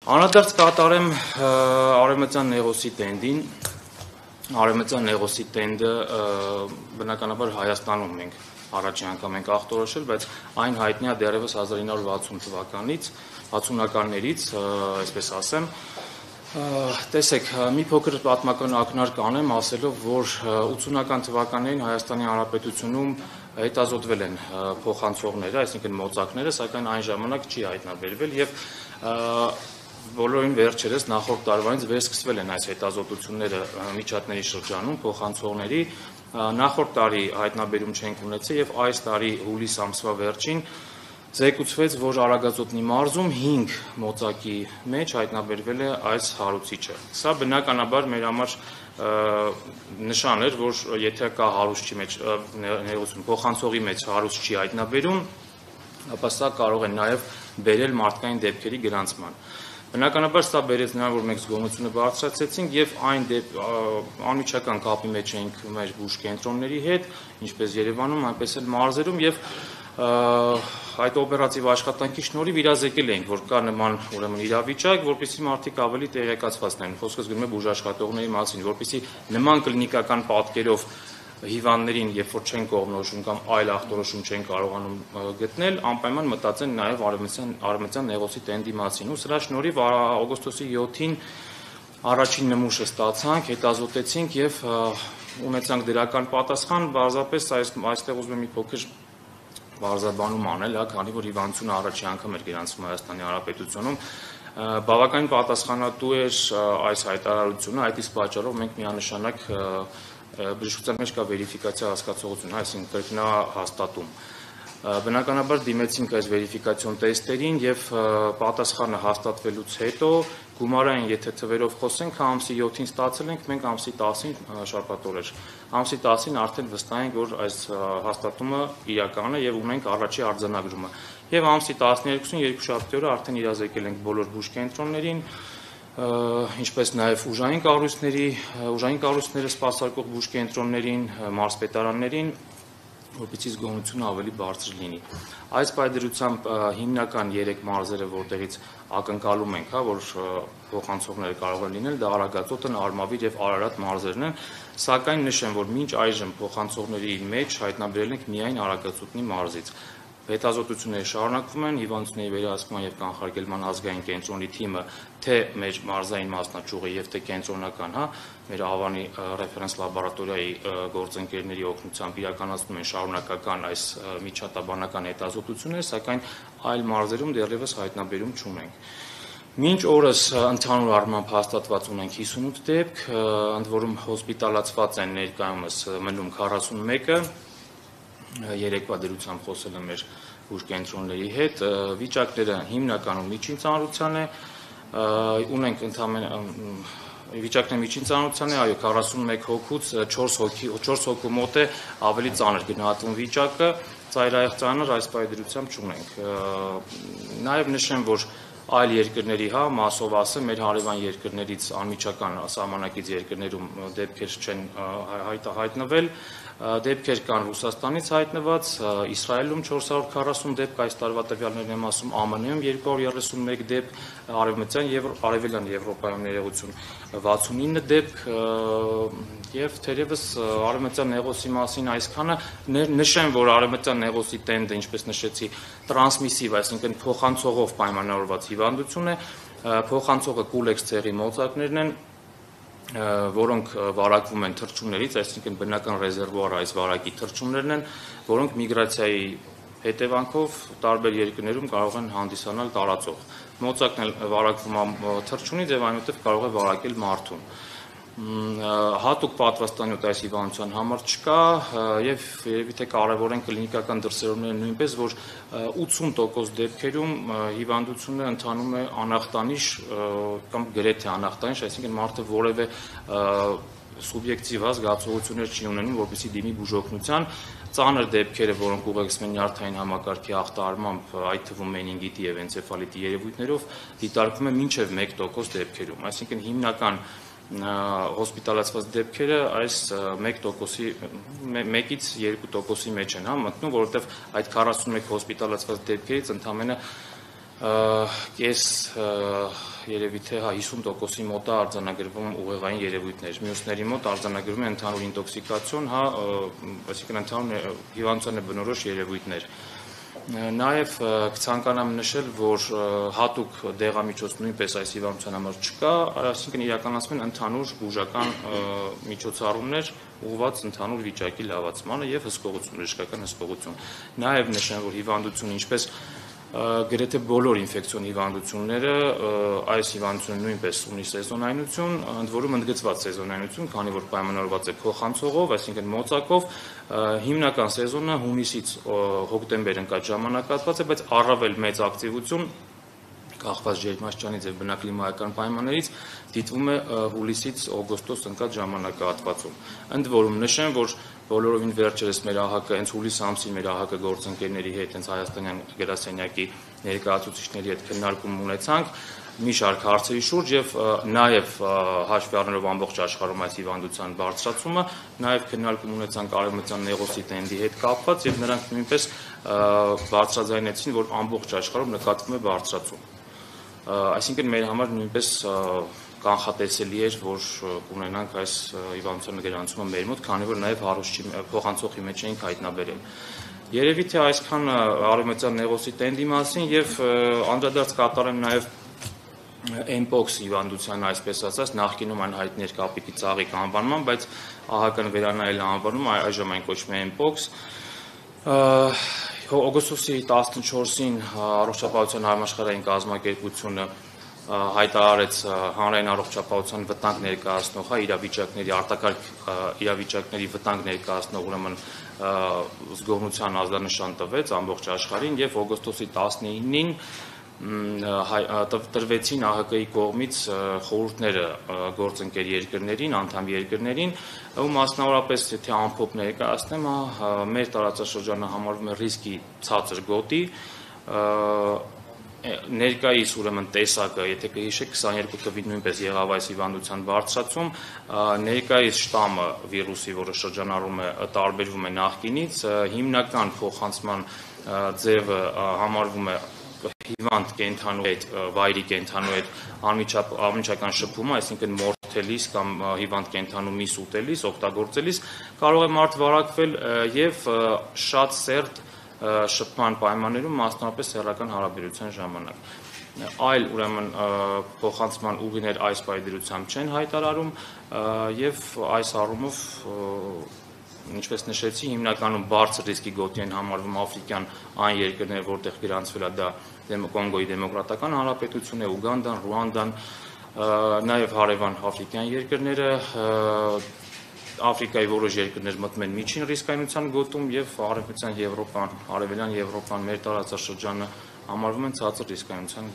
Անդրադարձ կատարեմ արևմտյան Նեղոսի տենդին, արևմտյան Նեղոսի տենդը բնականաբար Հայաստանում մենք առաջին անգամ ենք ախտորոշել, բայց այն հայտնի է դեռևս 1960 թվականից, 60-ականներից, այսպես ասեմ, տեսեք, մի փոքր պատմական ակնարկ անեմ, ասելով, որ 80-ական թվականներին Հայաստանի Հանրապետությունում հետազոտվել են փոխանցողները, այսինքն մոծակները, սակայն այն ժամանակ չի հայտնաբերվել եւ բոլորին վերջերս նախորդ տարվանից վերսկսվել են այս հետազոտությունները միջատների շրջանում փոխանցողների, նախորդ տարի հայտնաբերում չենք ունեցել եւ այս տարի հուլիս ամսվա վերջին զեկուցվեց, որ Արագածոտնի մարզում 5 մոծակի մեջ հայտնաբերվել է այս հարուցիչը։ Սա բնականաբար մեր համար նշան էր, որ եթե կա հարուցչի մեջ փոխանցողի մեջ հարուց չի հայտնաբերում, ապա սա կարող է նաեւ բերել մարդկային դեպքերի գրանցման։ Բնականաբար սա բերեց նրան, որ մենք զգոնությունը բարձրացրեցինք եւ այն անմիջական կապի մեջ էինք մեր բուժկենտրոնների հետ, ինչպես Երևանում, այնպես էլ մարզերում եւ այդ օպերատիվ աշխատանքի շնորհիվ իրազեկել էինք, որ կա նման ուրեմն իրավիճակ, որպեսզի մարդիկ ավելի տեղեկացված լինեն։ Խոսքս գնում է բուժաշխատողների մասին, որպեսզի նման կլինիկական պատկերով հիվանդներին, երբ որ չեն կողմնորոշում կամ այլ ախտորոշում չեն կարողանում գտնել, անպայման մտածեն նաև արևմտյան Նեղոսի տենդի մասին։ Ու սրա շնորհիվ օգոստոսի 7-ին առաջին նմուշը ստացանք, հետազոտեցինք եւ ունեցանք դրական պատասխան, բարձրապես այստեղ ուզում եմ մի փոքր բարձրաբանում անել, քանի որ հիվանդությունը առաջի անգամ էր գրանցվում Հայաստանի Հանրապետությունում, բավականին պատասխանատու էր այս հայտարարությունը, այդ իսկ պատճառով մենք միանշանակ բժշկության մեջ կա վերիֆիկացիա հասկացողություն, այսինքն կրկնահաստատում։ Բնականաբար դիմեցինք այս վերիֆիկացիոն տեստերին եւ պատասխանը հաստատվելուց հետո գումարային, եթե թվերով խոսենք, ամսի 7-ին ստացել ենք, մենք ամսի 10-ին շաբաթ օր էր։ Ամսի 10-ին արդեն վստահ ենք, որ այս հաստատումը իրական է եւ ունենք առաջի արձանագրումը։ Եվ ամսի 12-ին երկուշաբթի օրը արդեն իրազեկել ենք բոլոր բուժկենտրոններին, ինչպես նաև ուժային կառույցները սպասարկող բուժկենտրոններին, մարզպետարաններին, որպեսզի զգոնությունը ավելի բարձր լինի։ Այս պայմանությամբ հիմնական 3 մարզերը, որտեղից ակնկալում ենք, որ փոխանցողները կարող են լինել, դա Արագածոտն, Արմավիր եւ Արարատ մարզերն են, սակայն նշեմ, որ մինչ այժմ փոխանցողների մեջ հայտնաբերել ենք միայն Արագածոտնի մարզից։ Հետազոտությունները շարունակվում են, հիվանդությունների վերահսկման եւ կանխարգելման ազգային կենտրոնի թիմը թե մեր մարզային մասնաճյուղի եւ թե կենտրոնական, մեր Ավանի ռեֆերենս լաբորատորիայի գործընկերների օգնությամբ իրականացնում են շարունակական այս միջատաբանական հետազոտությունները, սակայն այլ մարզերում դեռևս հայտնաբերում չունենք։ Մինչ օրս ընդհանուր առմամբ հաստատված ունենք 58 դեպք, ընդ որում հոսպիտալացված են ներկայումս մնում 41-ը, երեկվա դրությամբ խոսել եմ մեր բուժկենտրոնների հետ, վիճակները հիմնականում միջին ծանրության է, ունենք ընդամենը վիճակները միջին ծանրության է, այո, 41 հոգուց 4 հոգու մոտ է ավելի ծանր գնահատվում վիճակը, ծայրահեղ ծանր այս պայմանությամբ չունենք։ Նաև նշեմ, որ այլ երկրների, մասով ասեմ, մեր հարևան երկրներից անմիջական սահմանակից երկրներում դեպքեր չեն հայտնվել, դեպքեր կան Ռուսաստանից հայտնված, Իսրայելում 440 դեպք, այս տարվա տվյալներն եմ ասում, ԱՄՆ-ում 231 դեպք, արևելյան Եվրոպայում ներողություն 69 դեպք եւ թերևս արևմտյան Նեղոսի մասին այսքանը նշեմ, որ արևմտյան Նեղոսի տենդը, ինչպես նշեցի, տրանսմիսիվ, այսինքն փոխանցողով պայմանավորված հիվանդություն է, փոխանցողը կուլեքս ցեղի մոծակներն են, որոնք վարակվում են թռչուններից, այսինքն բնական ռեզերվուարը այս վարակի թռչուններն են, որոնք միգրացիայի հետևանքով տարբեր երկրներում կարող են հանդիսանալ տարածող։ Մոծակն էլ վարակվում է թռչունից եւ այնուհետեւ կարող է վարակել մարդուն։ Հատուկ պատվաստանյութ այս հիվանդության համար չկա եւ երևի թե կարեւոր են կլինիկական դրսևորումները նույնպես, որ 80% դեպքերում հիվանդությունը ընթանում է անախտանիշ կամ գրեթե անախտանիշ, այսինքն մարդը որևէ սուբյեկտիվ զգացողություններ չի ունենում, որպեսզի դիմի բուժօգնության, ծանր դեպքերը, որոնք ուղեկցվում են նյարդային համակարգի ախտարմամբ, այդ թվում մենինգիտի եւ էնցեֆալիտի երևույթներով, դիտարկվում է մինչեւ 1% դեպքերում, այսինքն հիմնական հոսպիտալացված դեպքերը այս 1%-ից 2%-ի մեջ են մտնում, որովհետև այդ 41 հոսպիտալացված դեպքերից ընդամենը կես երևի թե 50%-ի մոտ է արձանագրվում ուղեղային երևույթներ, մյուսների մոտ արձանագրվում է ընդհանուր ինտոքսիկացիոն, այսինքն ընդհանուր հիվանդության բնորոշ երևույթներ։ Նաև կցանկանամ նշել, որ հատուկ դեղամիջոց նույնպես այս հիվանդության համար չկա, այսինքն իրականացվում են ընդհանուր բուժական միջոցառումներ ուղղված ընդհանուր վիճակի լավացմանը եւ հսկողություն, բժշկական հսկողություն։ Նաև նշեմ, որ հիվանդությունը ինչպես գրեթե բոլոր ինֆեկցիոն հիվանդությունները այս հիվանդությունը նույնպես ունի սեզոնայնություն, ընդ որում ընդգծված սեզոնայնություն, քանի որ պայմանավորված է փոխանցողով, այսինքն մոծակով, հիմնական սեզոնը հունիսից հոկտեմբեր ընկած ժամանակահատված է, բայց առավել մեծ ակտիվություն կախված ջերմաստիճանից եւ բնակլիմայական պայմաններից դիտվում է հուլիսից օգոստոս ընկած ժամանակահատվածում։ Ընդ որում նշեմ, որ բոլորովին վերջերս մեր ԱՀԿ հենց հուլիս ամսին մեր ԱՀԿ գործընկերների հետ, հենց հայաստանյան գրասենյակի ներկայացուցիչների հետ քննարկում ունեցանք մի շարք հարցերի շուրջ եւ նաեւ հաշվի առնելով ամբողջ աշխարհում այս հիվանդության բարձրացումը, նաեւ քննարկում ունեցանք արևմտյան նեղոսիտենդի հետ կապված եւ նրանք նույնպես բարձրաձայնեցին, որ ամբողջ աշխարհում նկատվում է բարձրացում։ Այսինքն մեր համար նույնպես կանխատեսելի էր, որ կունենանք այս հիվանդության գրանցումը մեր մոտ, քանի որ նաև փոխանցողի մեջ էինք հայտնաբերել։ Երևի թե այսքան արևմտյան նեղոսիտենդի մասին եւ անդրադարձ կատարեմ նաև Mpox հիվանդության, այսպես ասած, նախկինում այն հայտնի էր կապիկի ծաղիկ անվանման, բայց ԱՀԿ-ն վերանայել անվանում, այժմ այն կոչվում է Mpox։ Օգոստոսի 14-ին Առողջապահության համաշխարհային կազմակերպությունը հայտարարեց հանրային առողջապահության վտանգ ներկայացնող իրավիճակների արտակարգ իրավիճակների վտանգ ներկայացնող ուրեմն զգոնության ազդանշան տվեց ամբողջ աշխարհին եւ օգոստոսի 19-ին տրվեցին ԱՀԿ-ի կողմից խորհուրդները գործընկեր երկրներին, անդամ երկրներին, ու մասնավորապես եթե ամփոփ ներկայացնեմ, մեր տարածաշրջանը համարվում է ռիսկի ցածր գոտի, ներկայիս ուրեմն տեսակը, եթե կհիշեք 22 թվին նույնպես եղավ այս հիվանդության բարձրացում, ներկայիս շտամը վիրուսի, որը շրջանառվում է, տարբերվում է նախկինից, հիմնական փոխանցման ձևը համարվում է հիվանդ կենդանու հետ, վայրի կենդանու հետ անմիջական շփումը, այսինքն մորթելիս կամ հիվանդ կենդանու միս ուտելիս, օգտագործելիս, կարող է մարդ վարակվել եւ շատ սերտ շփման պայմաններում, մասնավորապես սեռական հարաբերության ժամանակ։ Այլ ուրեմն փոխանցման ուղիներ այս պայմանությամբ չեն հայտարարում եւ այս առումով ինչպես նշեցի, հիմնականում բարձր ռիսկի գոտի են համարվում աֆրիկյան այն երկրները, որտեղ գրանցվել է դա Կոնգոյի Դեմոկրատական Հանրապետությունն է, Ուգանդան, Ռուանդան, նաև հարևան աֆրիկյան երկրները, Աֆրիկայի որոշ երկրներ մտնում են միջին ռիսկայնության գոտում եւ արևմտյան Եվրոպան, արևելյան Եվրոպան, մեր տարածաշրջանը համարվում են ցածր ռիսկայնության